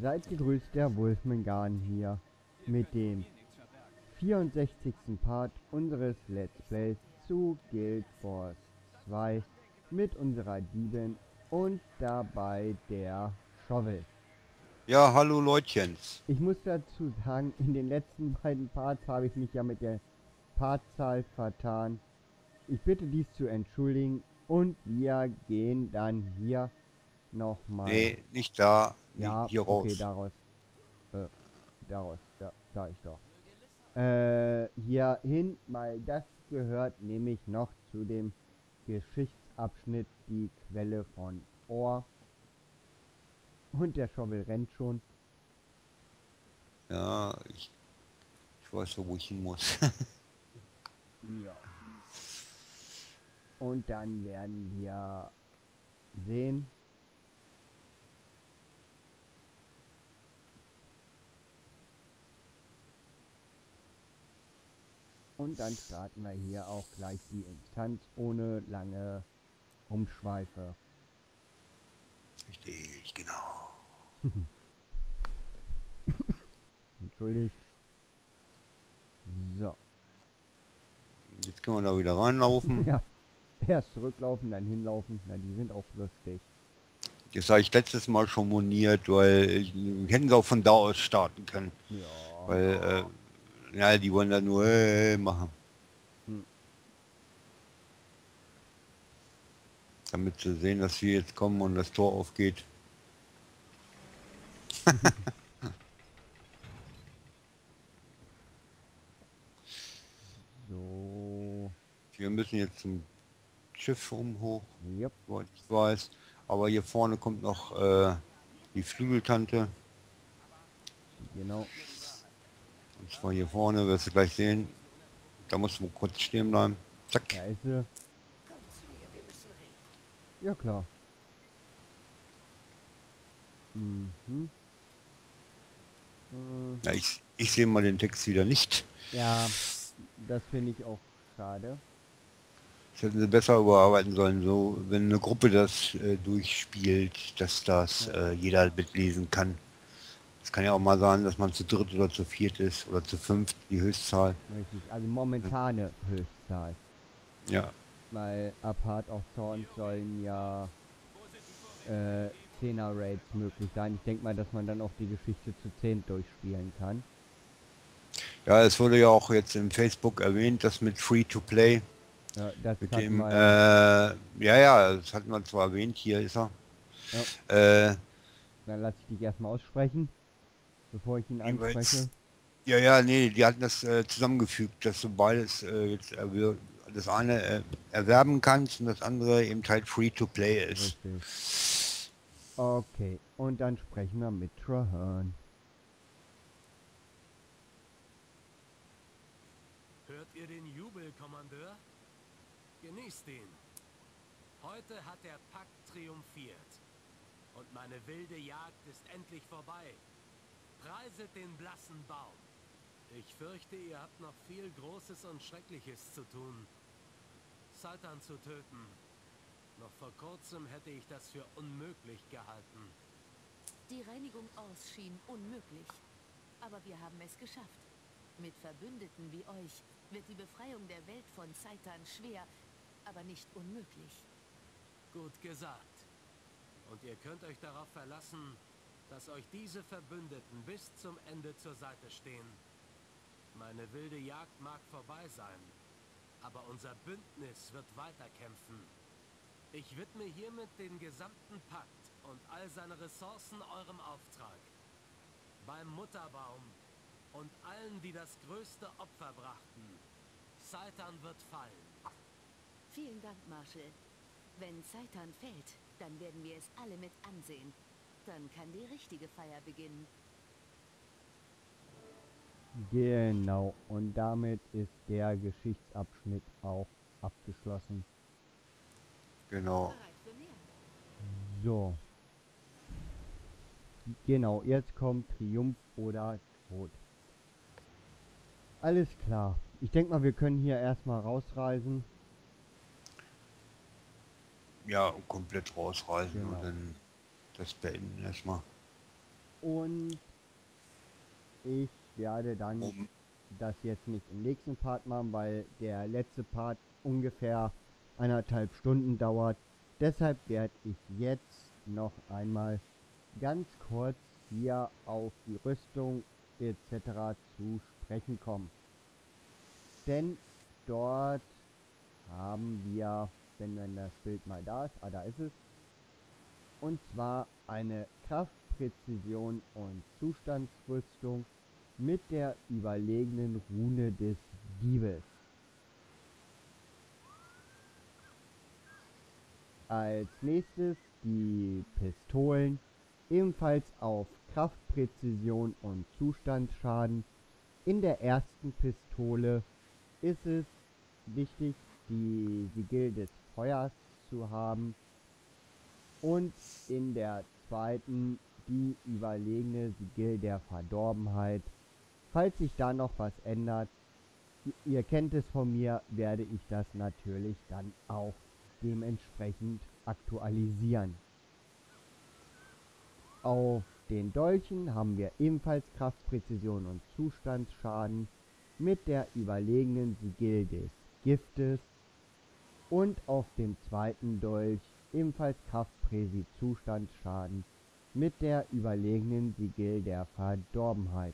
Seid gegrüßt, der Wolfmangarn hier mit dem 64. Part unseres Let's Plays zu Guild Wars 2 mit unserer Diebin und dabei der Shovel. Ja, hallo Leutchens. Ich muss dazu sagen, in den letzten beiden Parts habe ich mich ja mit der Partzahl vertan. Ich bitte dies zu entschuldigen und wir gehen dann hier nochmal. Nee, nicht da, Ja, hier okay, raus. da sag ich doch. Hier hin, weil das gehört nämlich noch zu dem Geschichtsabschnitt die Quelle von Ohr. Und der Shovel rennt schon. Ja, ich weiß so, wo ich hin muss. Ja. Und dann werden wir sehen. Und dann starten wir hier auch gleich die Instanz ohne lange Umschweife. Richtig, genau. Entschuldigt. So. Jetzt können wir da wieder reinlaufen. Ja. Erst zurücklaufen, dann hinlaufen. Na, die sind auch lustig. Das habe ich letztes Mal schon moniert, weil hätten sie auch von da aus starten können. Ja. Weil, ja, die wollen da nur machen. Hm. Damit sie sehen, dass wir jetzt kommen und das Tor aufgeht. So. Wir müssen jetzt zum Schiff hoch, Yep. soweit ich weiß. Aber hier vorne kommt noch die Flügeltante. Genau. Und zwar hier vorne, wirst du gleich sehen. Da musst du kurz stehen bleiben. Zack. Da ist sie. Ja, klar. Mhm. Ja, ich sehe mal den Text wieder nicht. Ja, das finde ich auch schade. Das hätten sie besser überarbeiten sollen, so wenn eine Gruppe das durchspielt, dass das jeder mitlesen kann. Es kann ja auch mal sein, dass man zu dritt oder zu viert ist oder zu fünft, die Höchstzahl. Richtig. Also momentane Höchstzahl. Ja, Weil ab Hard of Thorns sollen ja 10er Raids möglich sein. Ich denke mal, dass man dann auch die Geschichte zu 10 durchspielen kann. ja, es wurde ja auch jetzt im Facebook erwähnt, das mit Free-to-Play. Ja, das Mit hatten dem, wir ja. ja, das hatten wir zwar erwähnt, hier ist er. Ja, Äh, dann lasse ich dich erstmal aussprechen, bevor ich ihn anspreche. jeweils, ja, nee, die hatten das zusammengefügt, dass du beides jetzt das eine erwerben kannst und das andere eben halt Free-to-Play ist. Richtig. Okay, und dann sprechen wir mit Traherne. Hört ihr den Jubel, Kommandeur? Genießt ihn. Heute hat der Pakt triumphiert. Und meine wilde Jagd ist endlich vorbei. Preiset den blassen Baum. Ich fürchte, ihr habt noch viel Großes und Schreckliches zu tun. Sultan zu töten. Noch vor kurzem hätte ich das für unmöglich gehalten. Die Reinigung Ors schien unmöglich. Aber wir haben es geschafft. Mit Verbündeten wie euch wird die Befreiung der Welt von Seitan schwer, aber nicht unmöglich. Gut gesagt. Und ihr könnt euch darauf verlassen, dass euch diese Verbündeten bis zum Ende zur Seite stehen. Meine wilde Jagd mag vorbei sein, aber unser Bündnis wird weiterkämpfen. Ich widme hiermit den gesamten Pakt und all seine Ressourcen eurem Auftrag. Beim Mutterbaum und allen, die das größte Opfer brachten. Seitan wird fallen. Vielen Dank, Marshal. Wenn Seitan fällt, dann werden wir es alle mit ansehen. Dann kann die richtige Feier beginnen. Genau, und damit ist der Geschichtsabschnitt auch abgeschlossen. Genau. Bereit für mehr? So. Genau, jetzt kommt Triumph oder Tod. Alles klar. Ich denke mal, wir können hier erstmal rausreisen. Ja, komplett rausreisen Genau. und dann das beenden erstmal. Und ich werde dann Um, das jetzt nicht im nächsten Part machen, weil der letzte Part ungefähr 1,5 Stunden dauert. Deshalb werde ich jetzt noch einmal ganz kurz hier auf die Rüstung etc. zu sprechen kommen. Denn dort haben wir, wenn das Bild mal da ist, da ist es, und zwar eine Kraft, Präzision und Zustandsrüstung mit der überlegenen Rune des Diebes. Als nächstes die Pistolen, ebenfalls auf Kraft, Präzision und Zustandsschaden. In der ersten Pistole ist es wichtig, die Sigil des Feuers zu haben und in der zweiten die überlegene Sigil der Verdorbenheit. Falls sich da noch was ändert, ihr kennt es von mir, werde ich das natürlich dann auch dementsprechend aktualisieren. Auf den Dolchen haben wir ebenfalls Kraft, Präzision und Zustandsschaden mit der überlegenen Sigil des Giftes und auf dem zweiten Dolch ebenfalls Kraft, Präzi, Zustandsschaden mit der überlegenen Sigil der Verdorbenheit.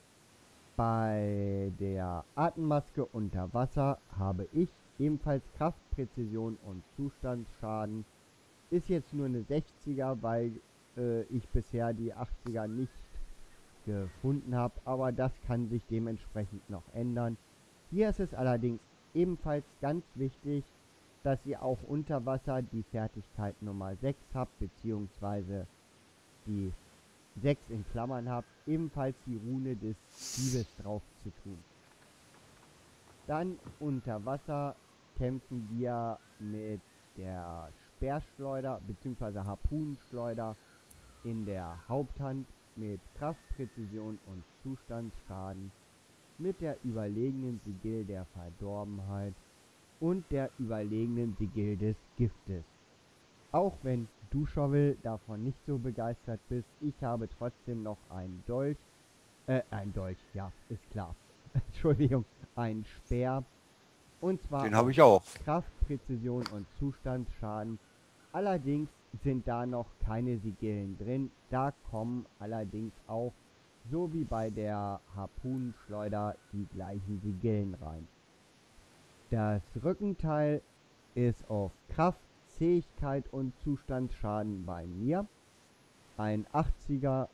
Bei der Atemmaske unter Wasser habe ich ebenfalls Kraft, Präzision und Zustandsschaden. Ist jetzt nur eine 60er, weil ich bisher die 80er nicht gefunden habe, aber das kann sich dementsprechend noch ändern. Hier ist es allerdings ebenfalls ganz wichtig, dass ihr auch unter Wasser die Fertigkeit Nummer 6 habt, beziehungsweise die 6 in Klammern habt, ebenfalls die Rune des Diebes drauf zu tun. Dann unter Wasser kämpfen wir mit der Speerschleuder bzw. Harpunenschleuder in der Haupthand mit Kraft, Präzision und Zustandsschaden, mit der überlegenen Sigil der Verdorbenheit und der überlegenen Sigil des Giftes. Auch wenn du, Shovel, davon nicht so begeistert bist, ich habe trotzdem noch einen Dolch, ja, ist klar, Entschuldigung, einen Speer, und zwar den habe ich auch. Kraft, Präzision und Zustandsschaden. Allerdings sind da noch keine Sigillen drin, da kommen allerdings auch, so wie bei der Harpunenschleuder, die gleichen Sigillen rein. Das Rückenteil ist auf Kraft, Zähigkeit und Zustandsschaden bei mir. Ein 80er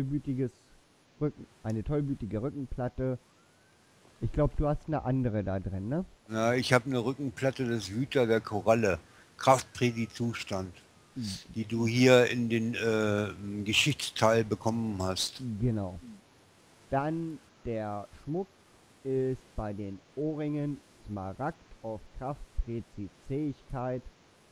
eine tollwütige Rückenplatte. Ich glaube, du hast eine andere da drin, ne? Ja, ich habe eine Rückenplatte des Hüter der Koralle. Kraftprädi-Zustand, die du hier in den Geschichtsteil bekommen hast. Genau. Dann der Schmuck ist bei den Ohrringen Smaragd auf Kraft, Präzisfähigkeit.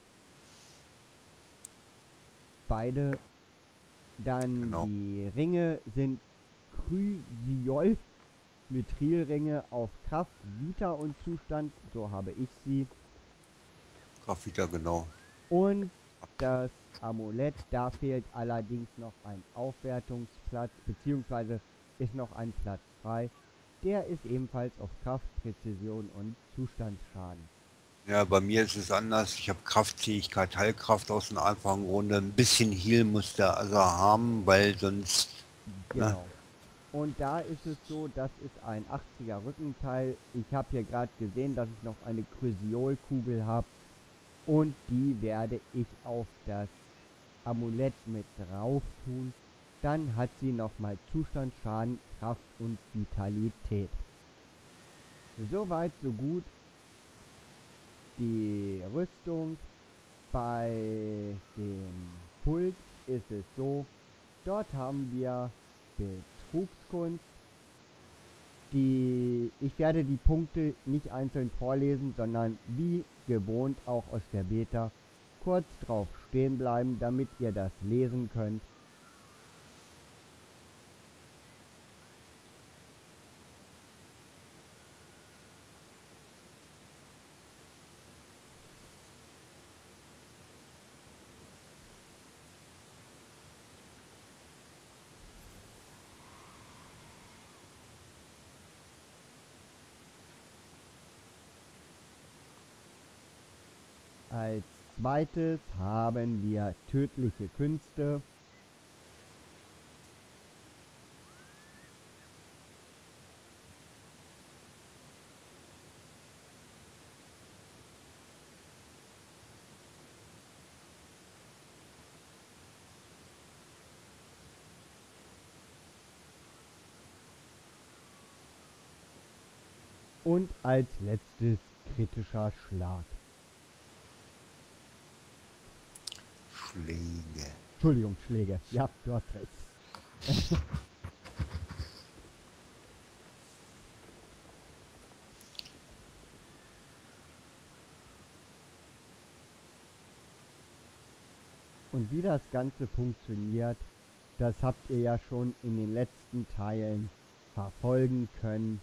Beide. Dann Genau. die Ringe sind Chrysiol, Mithrilringe auf Kraft, Vita und Zustand, so habe ich sie. Grafita, genau. Und das Amulett, da fehlt allerdings noch ein Aufwertungsplatz, beziehungsweise ist noch ein Platz frei. Der ist ebenfalls auf Kraft, Präzision und Zustandsschaden. Ja, bei mir ist es anders. Ich habe Kraftfähigkeit, Heilkraft aus dem einfachen Grunde. Ein bisschen Heal muss der also haben, weil sonst... Genau. Und da ist es so, das ist ein 80er Rückenteil. Ich habe hier gerade gesehen, dass ich noch eine Chrysiolkugel habe. Und die werde ich auf das Amulett mit drauf tun. Dann hat sie nochmal Zustandsschaden, Kraft und Vitalität. Soweit, so gut. Die Rüstung. Bei dem Pult ist es so, dort haben wir Betrugskunst. Ich werde die Punkte nicht einzeln vorlesen, sondern wie gewohnt auch aus der Beta kurz drauf stehen bleiben, damit ihr das lesen könnt. als zweites haben wir tödliche Künste. Und als letztes kritischer Schlag. Schläge. Entschuldigung, Schläge. Ja, du hast recht. Und wie das Ganze funktioniert, das habt ihr ja schon in den letzten Teilen verfolgen können.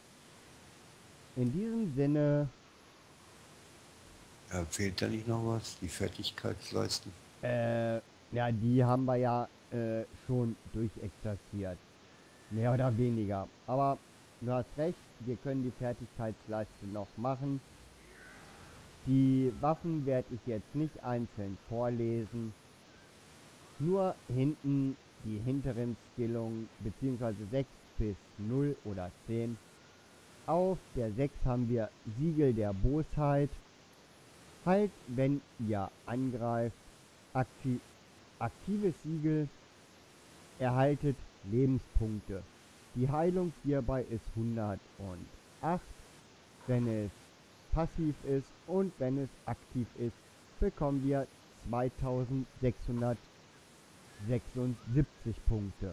In diesem Sinne, Fehlt da nicht noch was? Die Fertigkeitsleisten? ja, die haben wir ja schon durchexerziert. Mehr oder weniger. Aber du hast recht, wir können die Fertigkeitsleiste noch machen. Die Waffen werde ich jetzt nicht einzeln vorlesen. Nur hinten die hinteren Skillungen, beziehungsweise 6 bis 0 oder 10. Auf der 6 haben wir Siegel der Bosheit. Halt, wenn ihr angreift, aktives Siegel, erhaltet Lebenspunkte. Die Heilung hierbei ist 108, wenn es passiv ist, und wenn es aktiv ist, bekommen wir 2676 Punkte.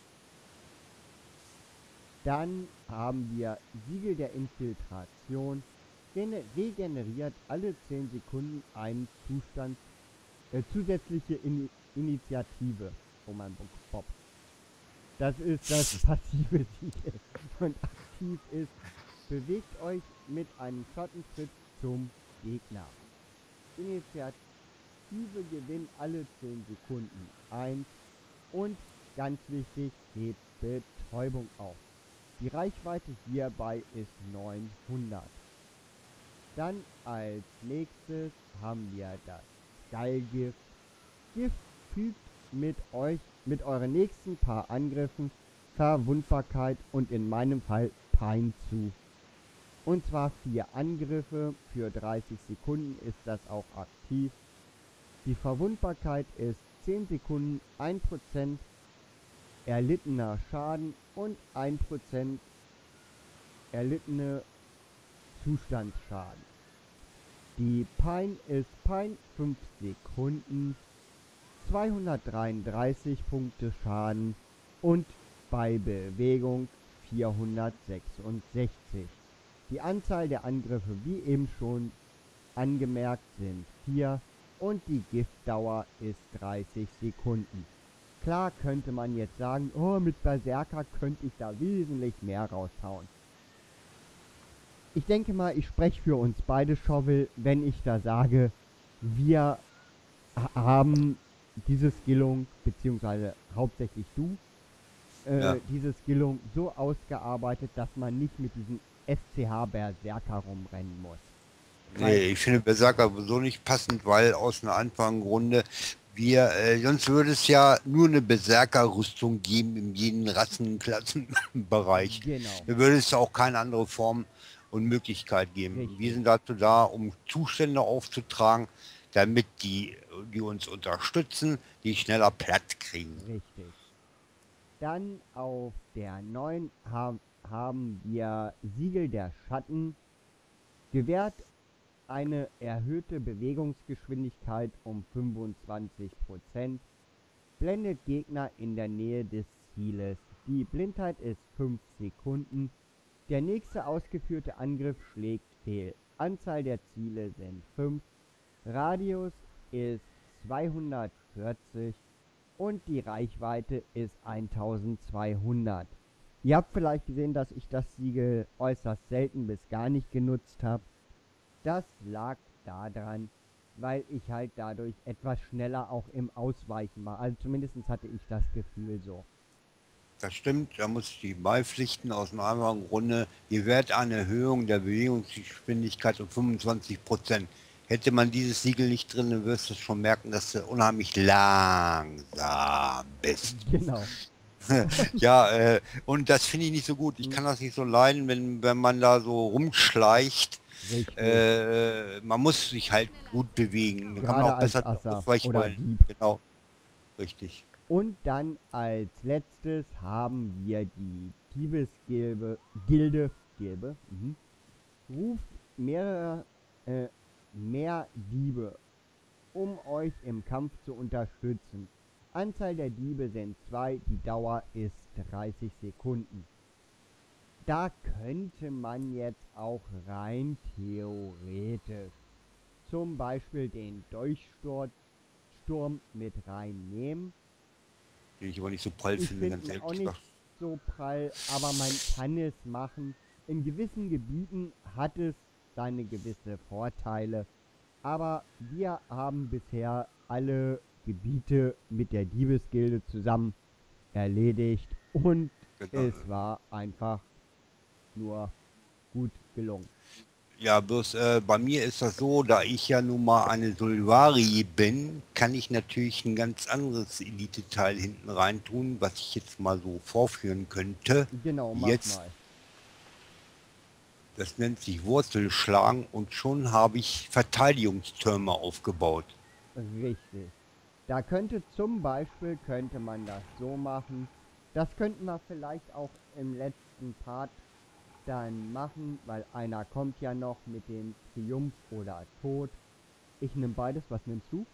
Dann haben wir Siegel der Infiltration, regeneriert alle 10 Sekunden einen Zustand, zusätzliche Initiative. Oh mein Bob. Das ist das passive Siegel. Und aktiv ist, bewegt euch mit einem Schattenschritt zum Gegner. Initiative gewinnt alle 10 Sekunden 1 und ganz wichtig, hebt Betäubung auf. Die Reichweite hierbei ist 900. Dann als nächstes haben wir das Geilgift. Gift fügt mit euren nächsten paar Angriffen Verwundbarkeit und in meinem Fall Pein zu. Und zwar 4 Angriffe für 30 Sekunden ist das auch aktiv. Die Verwundbarkeit ist 10 Sekunden 1% erlittener Schaden und 1% erlittene Zustandsschaden. Die Pein ist Pein 5 Sekunden, 233 Punkte Schaden und bei Bewegung 466. Die Anzahl der Angriffe, wie eben schon angemerkt, sind 4 und die Giftdauer ist 30 Sekunden. Klar könnte man jetzt sagen, oh, mit Berserker könnte ich da wesentlich mehr raushauen. Ich denke mal, ich spreche für uns beide, Shovel, wenn ich da sage, wir haben diese Skillung, beziehungsweise hauptsächlich du, diese Skillung so ausgearbeitet, dass man nicht mit diesem SCH Berserker rumrennen muss. Nee, ich finde Berserker so nicht passend, weil aus einer Anfangsrunde sonst würde es ja nur eine Berserker-Rüstung geben in jedem Rassenklassenbereich. Genau. Da würde es auch keine andere Form und Möglichkeit geben. Richtig. Wir sind dazu da, um Zustände aufzutragen, damit die uns unterstützen, die schneller platt kriegen. Richtig. Dann auf der 9 haben wir Siegel der Schatten. Gewährt eine erhöhte Bewegungsgeschwindigkeit um 25%. Blendet Gegner in der Nähe des Zieles. Die Blindheit ist 5 Sekunden. Der nächste ausgeführte Angriff schlägt fehl. Anzahl der Ziele sind 5. Radius ist 240 und die Reichweite ist 1200. Ihr habt vielleicht gesehen, dass ich das Siegel äußerst selten bis gar nicht genutzt habe. Das lag daran, weil ich halt dadurch etwas schneller auch im Ausweichen war. Also zumindest hatte ich das Gefühl so. Das stimmt, da muss ich die beipflichten aus einer anderen Runde. Ihr werdet eine Erhöhung der Bewegungsgeschwindigkeit um 25%. Hätte man dieses Siegel nicht drin, dann wirst du schon merken, dass du unheimlich langsam bist. Genau. Ja, und das finde ich nicht so gut. Ich kann das nicht so leiden, wenn man da so rumschleicht. Richtig. Man muss sich halt gut bewegen. Dann kann man Gerade auch als besser Asser ausweichen oder wollen. Dieb. Genau, richtig. Und dann als letztes haben wir die Diebesgilde, ruft mehr Diebe, um euch im Kampf zu unterstützen. Anzahl der Diebe sind 2, die Dauer ist 30 Sekunden. Da könnte man jetzt auch rein theoretisch zum Beispiel den Durchsturm mit reinnehmen. Den ich aber nicht so prall Ich finde, ganz finde ihn ehrlich auch nicht gesagt. so prall, aber man kann es machen. In gewissen Gebieten hat es seine gewisse Vorteile, aber wir haben bisher alle Gebiete mit der Diebesgilde zusammen erledigt und Genau. es war einfach nur gut gelungen. Ja, bloß bei mir ist das so, da ich ja nun mal eine Solvari bin, kann ich natürlich ein ganz anderes Elite-Teil hinten rein tun, was ich jetzt mal so vorführen könnte. Genau, mach Jetzt, mal. das nennt sich Wurzelschlagen und schon habe ich Verteidigungstürme aufgebaut. Richtig. Da könnte man das so machen. Das könnten wir vielleicht auch im letzten Part dann machen, weil einer kommt ja noch mit dem Triumph oder Tod. Ich nehme beides, was nimmst du?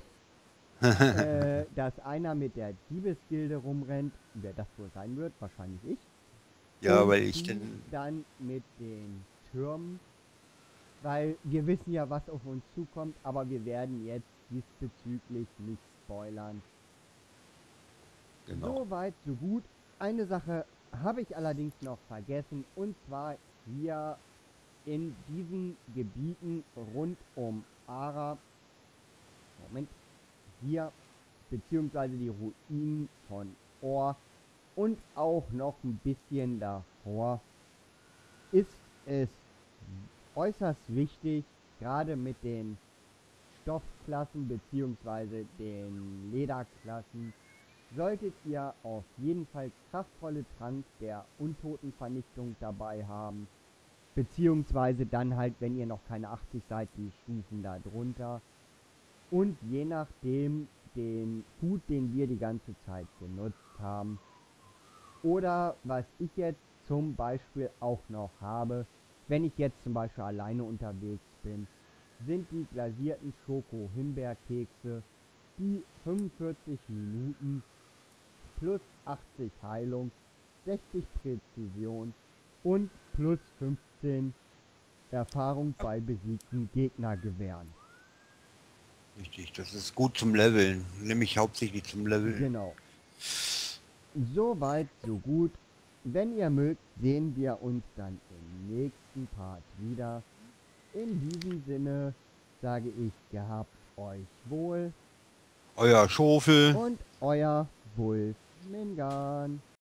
Dass einer mit der Diebesgilde rumrennt, wer das wohl sein wird, wahrscheinlich ich. Ja, Und weil ich du dann mit den Türmen, weil wir wissen ja, was auf uns zukommt, aber wir werden jetzt diesbezüglich nicht spoilern. genau. So weit, so gut. Eine Sache habe ich allerdings noch vergessen, und zwar hier in diesen Gebieten rund um Ara, hier, beziehungsweise die Ruinen von Or und auch noch ein bisschen davor, ist es äußerst wichtig, gerade mit den Stoffklassen beziehungsweise den Lederklassen, solltet ihr auf jeden Fall kraftvolle Trank der Untotenvernichtung dabei haben. Beziehungsweise dann halt, wenn ihr noch keine 80 seid, die Stufen da drunter. Und je nachdem den Hut, den wir die ganze Zeit genutzt haben. Oder was ich jetzt zum Beispiel auch noch habe, wenn ich jetzt zum Beispiel alleine unterwegs bin, sind die glasierten Schoko-Himbeerkekse, die 45 Minuten plus 80 Heilung, 60 Präzision und plus 15 Erfahrung bei besiegten Gegner gewähren. Richtig, das ist gut zum Leveln, nämlich hauptsächlich zum Leveln. Genau. Soweit, so gut. Wenn ihr mögt, sehen wir uns dann im nächsten Part wieder. In diesem Sinne sage ich, gehabt euch wohl Euer Schofel. und euer Wolf Mingan.